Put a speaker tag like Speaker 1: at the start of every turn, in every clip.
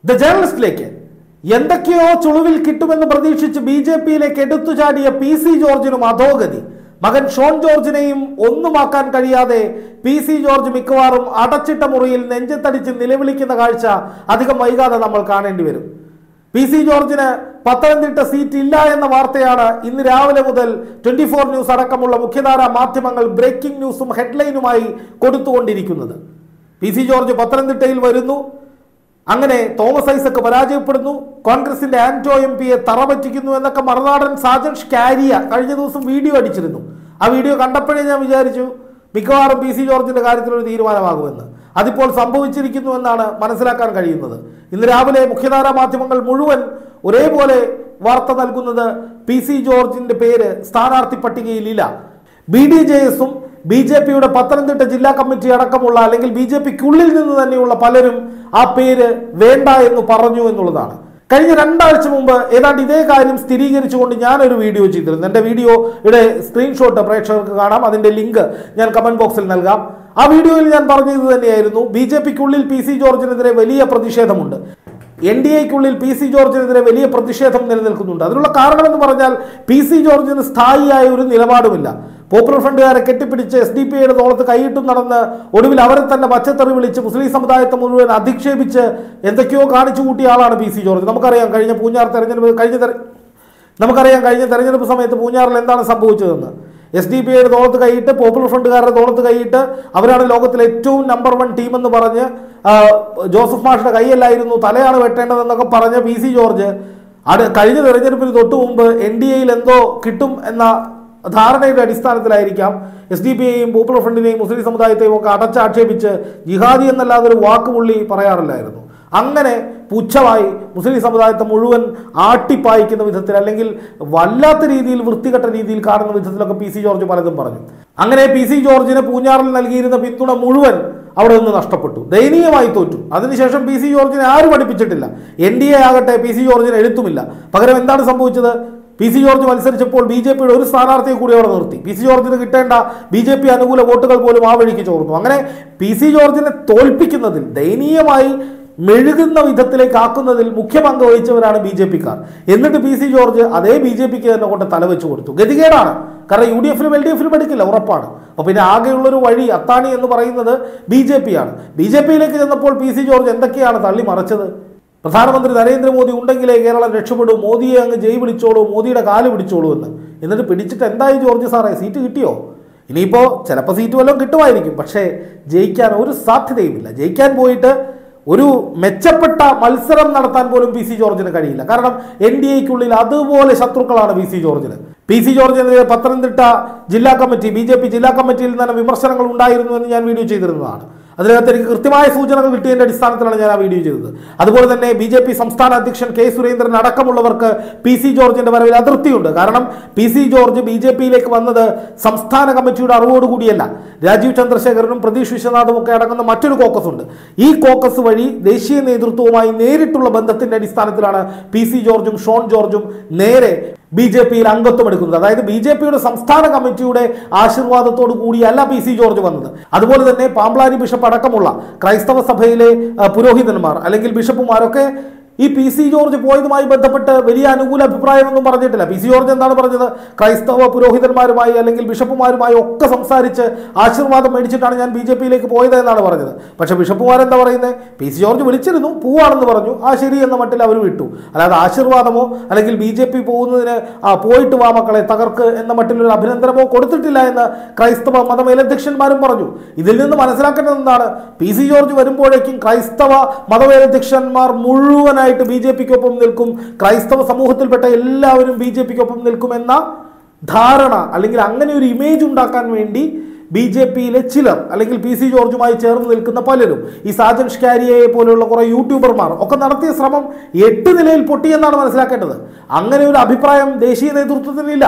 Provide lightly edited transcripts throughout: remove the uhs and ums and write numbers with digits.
Speaker 1: The ജേർണലിസ്റ്റിലേക്ക് എന്തൊക്കെയോ ചുളുവിൽ കിട്ടുമെന്ന് പ്രതീക്ഷിച്ച് BJP-യിലേക്ക് എടുത്തുചാടിയ PC ജോർജിനും അധോഗതി. മകൻ ഷോൺ ജോർജിനെയും ഒന്നുമാക്കാൻ കഴിയാതെ PC ജോർജ് മിക്കവാറും അടച്ചിട്ട മുറിയിൽ നെഞ്ചത്തടിച്ച് നിലവിളിക്കുന്ന കാഴ്ച അധികം വൈകാതെ നമ്മൾ കാണേണ്ടി വരും. PC ജോർജിന് പത്തനംതിട്ട സീറ്റ് ഇല്ല എന്ന വാർത്തയാണ് ഇന്ന് രാവിലെ മുതൽ 24 ന്യൂസ് അടക്കമുള്ള മുഖ്യധാരാ മാധ്യമങ്ങൾ ബ്രേക്കിംഗ് ന്യൂസും ഹെഡ്ലൈനുമായി കൊടുത്തുകൊണ്ടിരിക്കുന്നത്. PC ജോർജ് പത്തനംതിട്ടയിൽ വരുന്നു, അങ്ങനെ തോമസ് ഐസക് പരാജയപ്പെടുന്നു, കോൺഗ്രസിന്റെ ആന്റോ MP-യെ തറപറ്റിക്കുന്നു എന്നൊക്കെ മറുനാടൻ സാജൻ ഷ്കാരിയ കഴിഞ്ഞ ദിവസം വീഡിയോ അടിച്ചിരുന്നു. ആ വീഡിയോ കണ്ടപ്പോഴേ ഞാൻ വിചാരിച്ചു മിക്കവാറും PC ജോർജിന്റെ കാര്യത്തിൽ ഒരു തീരുമാനമാകുമെന്ന്. അതിപ്പോൾ സംഭവിച്ചിരിക്കുന്നു എന്നാണ് മനസ്സിലാക്കാൻ കഴിയുന്നത്. ഇന്ന് രാവിലെ മുഖ്യധാരാ മാധ്യമങ്ങൾ മുഴുവൻ ഒരേപോലെ വാർത്ത നൽകുന്നത് PC ജോർജിന്റെ പേര് സ്ഥാനാർത്ഥി പട്ടികയിലില്ല. BDJS-ഉം BJP-യുടെ പത്തനംതിട്ട ജില്ലാ കമ്മിറ്റി അടക്കമുള്ള അല്ലെങ്കിൽ BJP-ക്കുള്ളിൽ നിന്ന് തന്നെയുള്ള പലരും ആ പേര് വേണ്ട എന്ന് പറഞ്ഞു എന്നുള്ളതാണ്. കഴിഞ്ഞ 2 ആഴ്ച മുമ്പ് ഏതാണ്ട് ഇതേ കാര്യം സ്ഥിരീകരിച്ചുകൊണ്ട് ഞാനൊരു വീഡിയോ ചെയ്തിരുന്നു. എൻ്റെ വീഡിയോയുടെ സ്ക്രീൻഷോട്ട് പ്രേക്ഷകർക്ക് കാണാം, അതിൻ്റെ ലിങ്ക് ഞാൻ കമന്റ് ബോക്സിൽ നൽകാം. ആ വീഡിയോയിൽ ഞാൻ പറഞ്ഞത് തന്നെയായിരുന്നു, BJP-ക്കുള്ളിൽ PC ജോർജിനെതിരെ വലിയ പ്രതിഷേധമുണ്ട്, NDA-ക്കുള്ളിൽ PC ജോർജിനെതിരെ വലിയ പ്രതിഷേധം നിലനിൽക്കുന്നുണ്ട്. അതിനുള്ള കാരണമെന്ന് പറഞ്ഞാൽ PC ജോർജിന് സ്ഥായിയായ ഒരു നിലപാടുമില്ല. പോപ്പുലർ ഫ്രണ്ടുകാരെ കെട്ടിപ്പിടിച്ച് SDP-യുടെ തോളത്ത് കൈയിട്ടും നടന്ന് ഒടുവിൽ അവരെ തന്നെ പച്ചത്തെറി വിളിച്ച് മുസ്ലിം സമുദായത്തെ മുഴുവൻ അധിക്ഷേപിച്ച് എന്തൊക്കെയോ കാണിച്ചു കൂട്ടിയ ആളാണ് PC ജോർജ്. നമുക്കറിയാം കഴിഞ്ഞ തെരഞ്ഞെടുപ്പ് സമയത്ത് പൂഞ്ഞാറിൽ എന്താണ് സംഭവിച്ചതെന്ന്. SDP-യുടെ തോളത്ത് കൈയിട്ട് പോപ്പുലർ ഫ്രണ്ടുകാരുടെ തോളത്ത് കൈയിട്ട് അവരാണ് ലോകത്തിലെ ഏറ്റവും നമ്പർ 1 ടീം എന്ന് പറഞ്ഞ് ജോസഫ് മാഷിന്റെ കൈയല്ലായിരുന്നു തലയാണ് വെട്ടേണ്ടതെന്നൊക്കെ പറഞ്ഞ PC ജോർജ് കഴിഞ്ഞ തെരഞ്ഞെടുപ്പിന് തൊട്ടു മുമ്പ് NDA-യിൽ എന്തോ കിട്ടും എന്ന ധാരണയുടെ അടിസ്ഥാനത്തിലായിരിക്കാം SDP-യെയും പോപ്പുലർ ഫ്രണ്ടിനെയും മുസ്ലിം സമുദായത്തെയും ഒക്കെ അടച്ചാക്ഷേപിച്ച് ജിഹാദി എന്നല്ലാതെ ഒരു വാക്കുപുള്ളി പറയാറില്ലായിരുന്നു. അങ്ങനെ പുച്ഛമായി മുസ്ലിം സമുദായത്തെ മുഴുവൻ ആട്ടിപ്പായിക്കുന്ന വിധത്തിൽ അല്ലെങ്കിൽ വല്ലാത്ത രീതിയിൽ വൃത്തികെട്ട രീതിയിൽ കാണുന്ന വിധത്തിലൊക്കെ PC ജോർജ് പലതും പറഞ്ഞു. അങ്ങനെ PC ജോർജിന് പൂഞ്ഞാറിൽ നൽകിയിരുന്ന പിന്തുണ മുഴുവൻ അവിടെ നിന്ന് നഷ്ടപ്പെട്ടു, ദയനീയമായി തോറ്റു. അതിനുശേഷം PC ജോർജിനെ ആരും പഠിപ്പിച്ചിട്ടില്ല. NDA ആകട്ടെ PC ജോർജിന് എഴുത്തുമില്ല. പകരം എന്താണ് സംഭവിച്ചത്? PC ജോർജ് മത്സരിച്ചപ്പോൾ BJP-യുടെ ഒരു സ്ഥാനാർത്ഥിയെ കൂടി അവിടെ നിർത്തി. PC ജോർജിന് കിട്ടേണ്ട BJP അനുകൂല വോട്ടുകൾ പോലും ആ വഴിക്ക് ചോർന്നു. അങ്ങനെ PC ജോർജിനെ തോൽപ്പിക്കുന്നതിൽ ദയനീയമായി മെഴുകുന്ന വിധത്തിലേക്ക് ആക്കുന്നതിൽ മുഖ്യ പങ്ക് വഹിച്ചവരാണ് BJP-ക്കാർ. എന്നിട്ട് PC ജോർജ് അതേ BJP-ക്ക് തന്നെ കൊണ്ട് തലവെച്ച് കൊടുത്തു. ഗതികേടാണ്, കാരണം UDF-ലും LDF-ലും എടുക്കില്ല, ഉറപ്പാണ്. അപ്പോൾ പിന്നെ ആകെയുള്ളൊരു വഴി അത്താണി എന്ന് പറയുന്നത് BJP-ആണ്. BJP-യിലേക്ക് ചെന്നപ്പോൾ PC ജോർജ് എന്തൊക്കെയാണ് തള്ളി മറച്ചത്? പ്രധാനമന്ത്രി നരേന്ദ്രമോദി ഉണ്ടെങ്കിലേ കേരളം രക്ഷപ്പെടൂ, മോദിയെ അങ്ങ് ജയ് വിളിച്ചോളൂ, മോദിയുടെ കാല് പിടിച്ചോളൂ എന്ന്. എന്നിട്ട് പിടിച്ചിട്ട് എന്തായി ജോർജ് സാറേ? സീറ്റ് കിട്ടിയോ? ഇനിയിപ്പോൾ ചിലപ്പോൾ സീറ്റ് വല്ലതും കിട്ടുമായിരിക്കും, പക്ഷേ ജയിക്കാൻ ഒരു സാധ്യതയുമില്ല. ജയിക്കാൻ പോയിട്ട് ഒരു മെച്ചപ്പെട്ട മത്സരം നടത്താൻ പോലും PC ജോർജിന് കഴിയില്ല. കാരണം NDA-ക്കുള്ളിൽ അതുപോലെ ശത്രുക്കളാണ് PC ജോർജിന്. PC ജോർജിനെതിരെ പത്തനംതിട്ട ജില്ലാ കമ്മിറ്റി BJP ജില്ലാ കമ്മിറ്റിയിൽ തന്നെ വിമർശനങ്ങൾ ഉണ്ടായിരുന്നു എന്ന് ഞാൻ വീഡിയോ ചെയ്തിരുന്നതാണ്. അതിനകത്ത് എനിക്ക് കൃത്യമായ സൂചനകൾ കിട്ടിയതിൻ്റെ അടിസ്ഥാനത്തിലാണ് ഞാൻ ആ വീഡിയോ ചെയ്തത്. അതുപോലെ തന്നെ BJP സംസ്ഥാന അധ്യക്ഷൻ K സുരേന്ദ്രൻ അടക്കമുള്ളവർക്ക് PC ജോർജിന്റെ വരവിൽ അതൃപ്തിയുണ്ട്. കാരണം PC ജോർജ് BJP-യിലേക്ക് വന്നത് സംസ്ഥാന കമ്മിറ്റിയുടെ അറിവോടുകൂടിയല്ല. രാജീവ് ചന്ദ്രശേഖരനും പ്രതീഷ് വിശ്വനാഥും ഒക്കെ അടങ്ങുന്ന മറ്റൊരു കോക്കസ് ഉണ്ട്. ഈ കോക്കസ് വഴി ദേശീയ നേതൃത്വവുമായി നേരിട്ടുള്ള ബന്ധത്തിന്റെ അടിസ്ഥാനത്തിലാണ് PC ജോർജും ഷോൺ ജോർജും നേരെ BJP-യിൽ അംഗത്വം എടുക്കുന്നത്. അതായത് BJP-യുടെ സംസ്ഥാന കമ്മിറ്റിയുടെ ആശീർവാദത്തോടു കൂടിയല്ല PC ജോർജ് വന്നത്. അതുപോലെ തന്നെ പാമ്പ്ലാനി ബിഷപ്പ് അടക്കമുള്ള ക്രൈസ്തവ സഭയിലെ പുരോഹിതന്മാർ അല്ലെങ്കിൽ ബിഷപ്പുമാരൊക്കെ ഈ PC ജോർജ് പോയതുമായി ബന്ധപ്പെട്ട് വലിയ അനുകൂല അഭിപ്രായമൊന്നും പറഞ്ഞിട്ടില്ല. PC ജോർജ് എന്താണ് പറഞ്ഞത്? ക്രൈസ്തവ പുരോഹിതന്മാരുമായി അല്ലെങ്കിൽ ബിഷപ്പുമാരുമായി ഒക്കെ സംസാരിച്ച് ആശീർവാദം മേടിച്ചിട്ടാണ് ഞാൻ BJP-യിലേക്ക് പോയത് എന്നാണ് പറഞ്ഞത്. പക്ഷെ ബിഷപ്പുമാരെന്താ പറയുന്നത്? PC ജോർജ് വിളിച്ചിരുന്നു, പോവാണെന്ന് പറഞ്ഞു, ആ ശരി എന്ന മട്ടിൽ അവർ വിട്ടു. അല്ലാതെ ആശീർവാദമോ അല്ലെങ്കിൽ BJP പോകുന്നതിന് പോയിട്ട് വാ മക്കളെ തകർക്ക് എന്ന മട്ടിലൊരു അഭിനന്ദനമോ കൊടുത്തിട്ടില്ല എന്ന് ക്രൈസ്തവ മതമേലധ്യക്ഷന്മാരും പറഞ്ഞു. ഇതിൽ നിന്ന് മനസ്സിലാക്കേണ്ടത് എന്താണ്? PC ജോർജ് വരുമ്പോഴേക്കും ക്രൈസ്തവ മതമേലധ്യക്ഷന്മാർ മുഴുവനായി BJP-ക്കൊപ്പം നിൽക്കും, ക്രൈസ്തവ സമൂഹത്തിൽപ്പെട്ട എല്ലാവരും BJP-ക്കൊപ്പം നിൽക്കുമെന്ന ധാരണ അല്ലെങ്കിൽ അങ്ങനെ ഒരു ഇമേജ് ഉണ്ടാക്കാൻ വേണ്ടി BJP-യിലെ ചിലർ അല്ലെങ്കിൽ PC ജോർജുമായി ചേർന്ന് നിൽക്കുന്ന പലരും, ഈ സാജൻ ഷ്കാരിയയെ പോലെയുള്ള കുറെ യൂട്യൂബർമാർ ഒക്കെ നടത്തിയ ശ്രമം 8 നിലയിൽ പൊട്ടിയെന്നാണ് മനസ്സിലാക്കേണ്ടത്. അങ്ങനെ ഒരു അഭിപ്രായം ദേശീയ നേതൃത്വത്തിനില്ല.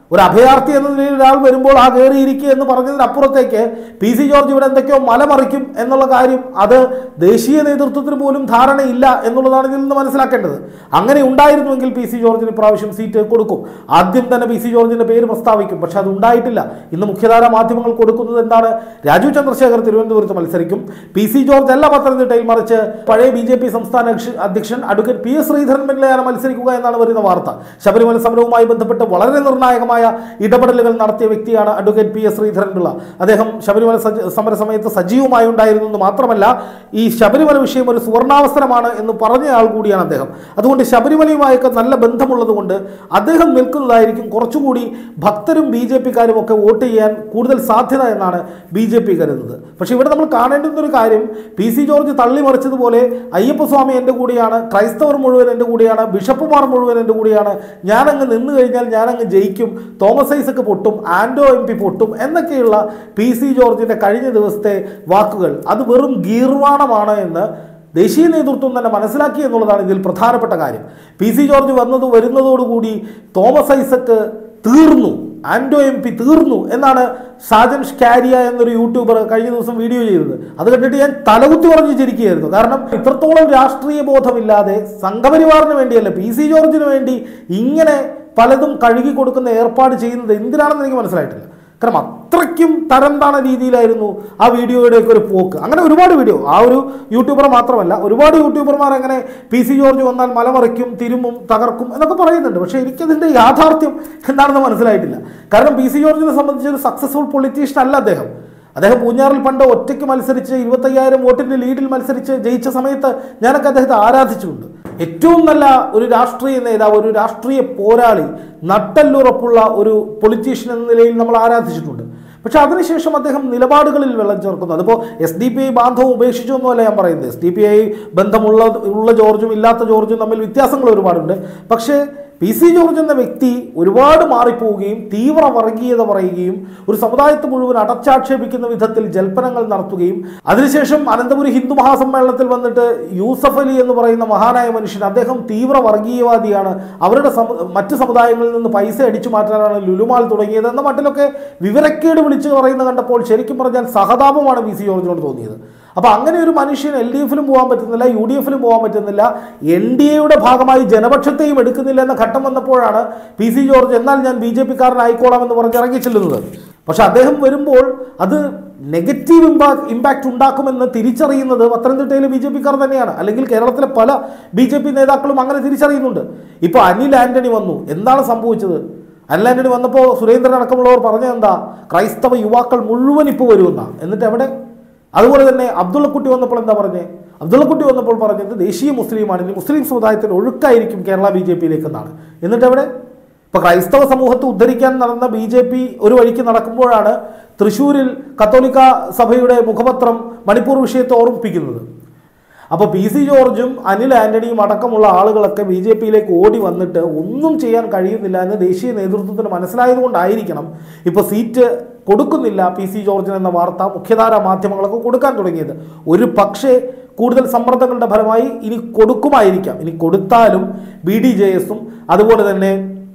Speaker 1: ഒരു അഭയാർത്ഥി എന്ന നിലയിൽ ഒരാൾ വരുമ്പോൾ ആ കയറിയിരിക്കുക എന്ന് പറഞ്ഞതിനപ്പുറത്തേക്ക് പി സി ജോർജ് ഇവിടെ എന്തൊക്കെയോ മലമറിക്കും എന്നുള്ള കാര്യം അത് ദേശീയ നേതൃത്വത്തിന് പോലും ധാരണയില്ല എന്നുള്ളതാണ് ഇതിൽ നിന്ന് മനസ്സിലാക്കേണ്ടത്. അങ്ങനെ ഉണ്ടായിരുന്നുവെങ്കിൽ പി സി ജോർജിന് ഇപ്രാവശ്യം സീറ്റ് കൊടുക്കും. ആദ്യം തന്നെ പി സി ജോർജിൻ്റെ പേര് പ്രസ്താവിക്കും. പക്ഷെ അത് ഉണ്ടായിട്ടില്ല. ഇന്ന് മുഖ്യധാര മാധ്യമങ്ങൾ കൊടുക്കുന്നത് എന്താണ്? രാജീവ് ചന്ദ്രശേഖർ തിരുവനന്തപുരത്ത് മത്സരിക്കും, പി സി ജോർജ് അല്ല പത്തനംതിട്ടയിൽ, മറിച്ച് പഴയ BJP സംസ്ഥാന അധ്യക്ഷൻ അഡ്വക്കേറ്റ് പി എസ് ശ്രീധരൻ പിള്ളയാണ് മത്സരിക്കുക എന്നാണ് വരുന്ന വാർത്ത. ശബരിമല സമരവുമായി ബന്ധപ്പെട്ട് വളരെ നിർണായകമായ ഇടപെടലുകൾ നടത്തിയ വ്യക്തിയാണ് advocate P S Sreedharan Pillai. അദ്ദേഹം ശബരിമല സമര സമയത്ത് സജീവമായി ഉണ്ടായിരുന്നു എന്ന് മാത്രമല്ല, ഈ ശബരിമല വിഷയം ഒരു സുവർണാവസരമാണ് എന്ന് പറഞ്ഞ ആൾ കൂടിയാണ് അദ്ദേഹം. അതുകൊണ്ട് ശബരിമലയുമായൊക്കെ നല്ല ബന്ധമുള്ളത് കൊണ്ട് അദ്ദേഹം നിൽക്കുന്നതായിരിക്കും കുറച്ചുകൂടി ഭക്തരും BJPക്കാരും ഒക്കെ വോട്ട് ചെയ്യാൻ കൂടുതൽ സാധ്യത എന്നാണ് BJP കരുതുന്നത്. പക്ഷെ ഇവിടെ നമ്മൾ കാണേണ്ടുന്ന ഒരു കാര്യം, പി സി ജോർജ് തള്ളിമറിച്ചതുപോലെ അയ്യപ്പസ്വാമി എൻ്റെ കൂടെയാണ്, ക്രൈസ്തവർ മുഴുവൻ എൻ്റെ കൂടെയാണ്, ബിഷപ്പുമാർ മുഴുവൻ എൻ്റെ കൂടെയാണ്, ഞാനങ്ങ് നിന്ന് കഴിഞ്ഞാൽ ഞാനങ്ങ് ജയിക്കും, തോമസ് ഐസക് പൊട്ടും, ആൻഡോ MP പൊട്ടും എന്നൊക്കെയുള്ള പി സി ജോർജിൻ്റെ കഴിഞ്ഞ ദിവസത്തെ വാക്കുകൾ അത് വെറും ഗീർവാണമാണ് എന്ന് ദേശീയ നേതൃത്വം തന്നെ മനസ്സിലാക്കി എന്നുള്ളതാണ് ഇതിൽ പ്രധാനപ്പെട്ട കാര്യം. പി സി ജോർജ് വരുന്നതോടുകൂടി തോമസ് ഐസക് തീർന്നു, ആൻഡോ MP തീർന്നു എന്നാണ് സാജൻ സ്കാരിയ എന്നൊരു യൂട്യൂബർ കഴിഞ്ഞ ദിവസം വീഡിയോ ചെയ്തത്. അത് കണ്ടിട്ട് ഞാൻ തലകുത്തി പറഞ്ഞു ചിരിക്കുകയായിരുന്നു. കാരണം ഇത്രത്തോളം രാഷ്ട്രീയ ബോധമില്ലാതെ സംഘപരിവാറിന് വേണ്ടിയല്ല, പി സി ജോർജിന് വേണ്ടി ഇങ്ങനെ പലതും കഴുകി കൊടുക്കുന്ന ഏർപ്പാട് ചെയ്യുന്നത് എന്തിനാണെന്ന് എനിക്ക് മനസ്സിലായിട്ടില്ല. കാരണം അത്രയ്ക്കും തരം താണ രീതിയിലായിരുന്നു ആ വീഡിയോയുടെയൊക്കെ ഒരു പോക്ക്. അങ്ങനെ ഒരുപാട് വീഡിയോ, ആ ഒരു യൂട്യൂബർ മാത്രമല്ല, ഒരുപാട് യൂട്യൂബർമാർ അങ്ങനെ പി സി ജോർജ് വന്നാൽ മലമറിക്കും, തിരുമും, തകർക്കും എന്നൊക്കെ പറയുന്നുണ്ട്. പക്ഷേ എനിക്കതിൻ്റെ യാഥാർത്ഥ്യം എന്താണെന്ന് മനസ്സിലായിട്ടില്ല. കാരണം പി സി ജോർജിനെ സംബന്ധിച്ച് ഒരു സക്സസ്ഫുൾ പൊളിറ്റീഷ്യൻ അല്ല അദ്ദേഹം. അദ്ദേഹം പൂഞ്ഞാറിൽ പണ്ട് ഒറ്റയ്ക്ക് മത്സരിച്ച് 25,000 വോട്ടിൻ്റെ ലീഡിൽ മത്സരിച്ച് ജയിച്ച സമയത്ത് ഞാനൊക്കെ അദ്ദേഹത്തെ ആരാധിച്ചിട്ടുണ്ട്. ഏറ്റവും നല്ല ഒരു രാഷ്ട്രീയ നേതാവ്, ഒരു രാഷ്ട്രീയ പോരാളി, നട്ടെല്ലുറപ്പുള്ള ഒരു പൊളിറ്റീഷ്യൻ എന്ന നിലയിൽ നമ്മൾ ആരാധിച്ചിട്ടുണ്ട്. പക്ഷെ അതിനുശേഷം അദ്ദേഹം നിലപാടുകളിൽ വെള്ളം ചേർക്കുന്നു. അതിപ്പോൾ SDPI ബാന്ധവം ഉപേക്ഷിച്ചൊന്നുമല്ല ഞാൻ പറയുന്നത്. SDPI ബന്ധമുള്ള ജോർജും ഇല്ലാത്ത ജോർജും തമ്മിൽ വ്യത്യാസങ്ങൾ ഒരുപാടുണ്ട്. പക്ഷേ പി സി ജോർജ് എന്ന വ്യക്തി ഒരുപാട് മാറിപ്പോവുകയും തീവ്ര വർഗീയത പറയുകയും ഒരു സമുദായത്തെ മുഴുവൻ അടച്ചാക്ഷേപിക്കുന്ന വിധത്തിൽ ജൽപ്പനങ്ങൾ നടത്തുകയും അതിനുശേഷം അനന്തപുരി ഹിന്ദു മഹാസമ്മേളനത്തിൽ വന്നിട്ട് യൂസഫ് അലി എന്ന് പറയുന്ന മഹാനായ മനുഷ്യൻ, അദ്ദേഹം തീവ്ര വർഗീയവാദിയാണ്, അവരുടെ മറ്റ് സമുദായങ്ങളിൽ നിന്ന് പൈസ അടിച്ചു മാറ്റാനാണ് ലുലുമാൾ തുടങ്ങിയത് എന്ന മട്ടിലൊക്കെ വിവരക്കേട് വിളിച്ച് പറയുന്നത് കണ്ടപ്പോൾ ശരിക്കും പറഞ്ഞാൽ സഹതാപമാണ് പി സി ജോർജിനോട് തോന്നിയത്. അപ്പോൾ അങ്ങനെ ഒരു മനുഷ്യൻ LDFിലും പോകാൻ പറ്റുന്നില്ല, UDFിലും പോകാൻ പറ്റുന്നില്ല, NDAയുടെ ഭാഗമായി ജനപക്ഷത്തെയും എടുക്കുന്നില്ല എന്ന ഘട്ടം വന്നപ്പോഴാണ് പി സി ജോർജ് എന്നാൽ ഞാൻ BJPക്കാരനായിക്കോളാം എന്ന് പറഞ്ഞ് ഇറങ്ങിച്ചെല്ലുന്നത്. പക്ഷെ അദ്ദേഹം വരുമ്പോൾ അത് നെഗറ്റീവ് ഇമ്പാക്റ്റ് ഉണ്ടാക്കുമെന്ന് തിരിച്ചറിയുന്നത് പത്തനംതിട്ടയിലെ BJPക്കാർ തന്നെയാണ്. അല്ലെങ്കിൽ കേരളത്തിലെ പല BJP നേതാക്കളും അങ്ങനെ തിരിച്ചറിയുന്നുണ്ട്. ഇപ്പോൾ അനിൽ ആന്റണി വന്നു, എന്താണ് സംഭവിച്ചത്? അനിൽ ആന്റണി വന്നപ്പോൾ സുരേന്ദ്രൻ അടക്കമുള്ളവർ പറഞ്ഞത് എന്താ? ക്രൈസ്തവ യുവാക്കൾ മുഴുവൻ ഇപ്പോൾ വരുമെന്നാണ്. എന്നിട്ട് എവിടെ? അതുപോലെ തന്നെ അബ്ദുള്ളക്കുട്ടി വന്നപ്പോൾ എന്താ പറഞ്ഞത്? അബ്ദുള്ളക്കുട്ടി വന്നപ്പോൾ പറഞ്ഞത് ദേശീയ മുസ്ലിമാണ്, ഇനി മുസ്ലിം സമുദായത്തിന് ഒഴുക്കായിരിക്കും കേരള BJPയിലേക്ക് എന്നാണ്. എന്നിട്ട് എവിടെ? ഇപ്പോൾ ക്രൈസ്തവ സമൂഹത്തെ ഉദ്ധരിക്കാൻ നടന്ന BJP ഒരു വഴിക്ക് നടക്കുമ്പോഴാണ് തൃശ്ശൂരിൽ കത്തോലിക്ക സഭയുടെ മുഖപത്രം മണിപ്പൂർ വിഷയത്തെ ഓർമ്മിപ്പിക്കുന്നത്. അപ്പോൾ പി സി ജോർജും അനിൽ ആന്റണിയും അടക്കമുള്ള ആളുകളൊക്കെ BJPയിലേക്ക് ഓടി വന്നിട്ട് ഒന്നും ചെയ്യാൻ കഴിയുന്നില്ല എന്ന് ദേശീയ നേതൃത്വത്തിന് മനസ്സിലായതുകൊണ്ടായിരിക്കണം ഇപ്പോൾ സീറ്റ് കൊടുക്കുന്നില്ല പി സി ജോർജിന് എന്ന വാർത്ത മുഖ്യധാര മാധ്യമങ്ങളൊക്കെ കൊടുക്കാൻ തുടങ്ങിയത്. ഒരു പക്ഷേ കൂടുതൽ സമ്മർദ്ദങ്ങളുടെ ഫലമായി ഇനി കൊടുക്കുമായിരിക്കാം. ഇനി കൊടുത്താലും BDJS-ഉം അതുപോലെ തന്നെ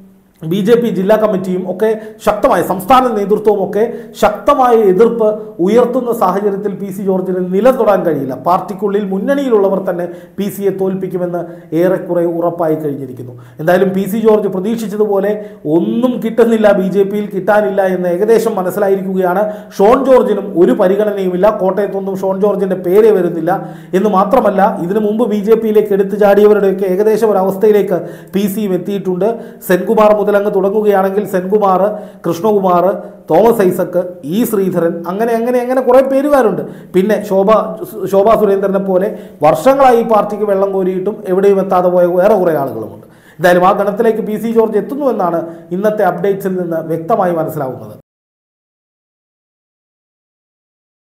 Speaker 1: BJP ജില്ലാ കമ്മിറ്റിയും ഒക്കെ ശക്തമായ, സംസ്ഥാന നേതൃത്വവും ഒക്കെ ശക്തമായ എതിർപ്പ് ഉയർത്തുന്ന സാഹചര്യത്തിൽ പി സി ജോർജിന് നിലതൊടാൻ കഴിയില്ല. പാർട്ടിക്കുള്ളിൽ മുന്നണിയിലുള്ളവർ തന്നെ പി സിയെ തോൽപ്പിക്കുമെന്ന് ഏറെക്കുറെ ഉറപ്പായി കഴിഞ്ഞിരിക്കുന്നു. എന്തായാലും പി സി ജോർജ് പ്രതീക്ഷിച്ചതുപോലെ ഒന്നും കിട്ടുന്നില്ല, BJPയിൽ കിട്ടാനില്ല എന്ന് ഏകദേശം മനസ്സിലായിരിക്കുകയാണ്. ഷോൺ ജോർജിനും ഒരു പരിഗണനയുമില്ല, കോട്ടയത്തൊന്നും ഷോൺ ജോർജിൻ്റെ പേരേ വരുന്നില്ല എന്ന് മാത്രമല്ല, ഇതിനു മുമ്പ് BJPയിലേക്ക് എടുത്തു ചാടിയവരുടെയൊക്കെ ഏകദേശം ഒരു അവസ്ഥയിലേക്ക് പി സിയും എത്തിയിട്ടുണ്ട്. സെൻകുമാർ മുതൽ അങ്ങ് തുടങ്ങുകയാണെങ്കിൽ സെൻകുമാർ, കൃഷ്ണകുമാർ, തോമസ് ഐസക്, ശ്രീധരൻ, അങ്ങനെ കുറേ പേരുകാരുണ്ട്. പിന്നെ ശോഭാ സുരേന്ദ്രനെ പോലെ വർഷങ്ങളായി ഈ പാർട്ടിക്ക് വെള്ളം കോരിയിട്ടും എവിടെയും എത്താതെ പോയ വേറെ കുറേ ആളുകളുമുണ്ട്. എന്തായാലും ആ ഗണത്തിലേക്ക് പി സി ജോർജ് എത്തുന്നുവെന്നാണ് ഇന്നത്തെ അപ്ഡേറ്റ്സിൽ നിന്ന് വ്യക്തമായി മനസ്സിലാവുന്നത്.